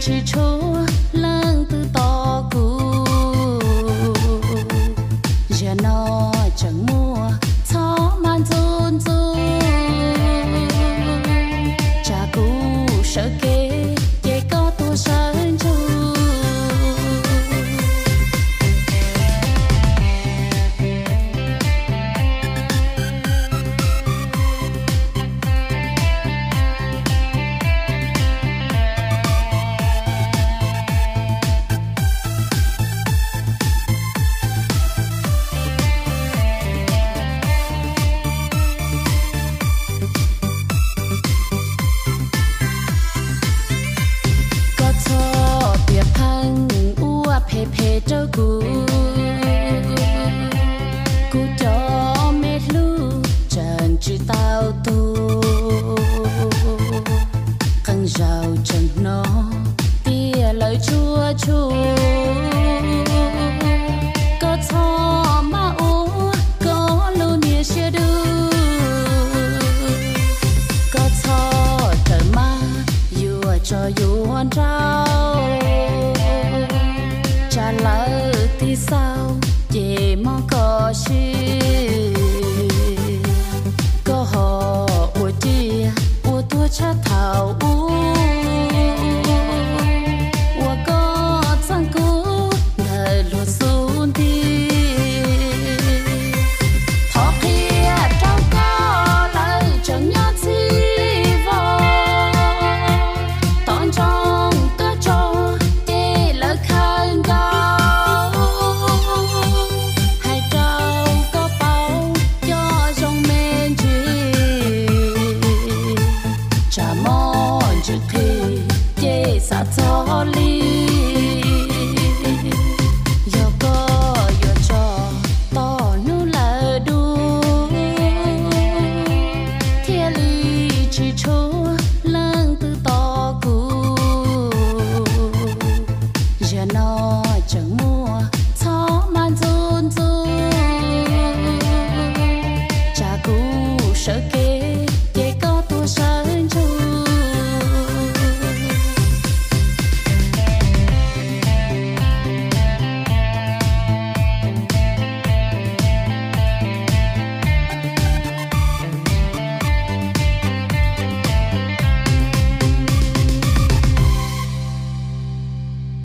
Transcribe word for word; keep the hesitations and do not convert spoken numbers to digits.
chỉ chúa lăng từ to cũ giờ nó chẳng mua thó man run run cha cũ sợ kế kế có tua sơn chu phê phê cho cũ cũ cho mẹ lu chẳng chỉ tao tu khăn rào chẳng nó tia lời chua chua có thọ mà u có lu nia chia đu có thọ trời ma vua cho vua trao trả lỡ thì sao về mong có chi có họ ủa chi ủa tua cha thảo u ủa có sang cũ đời lùa xuống đi thọ kia trong có lời chẳng nhớ chi vô tón trong có cho để lỡ khăn sa cho li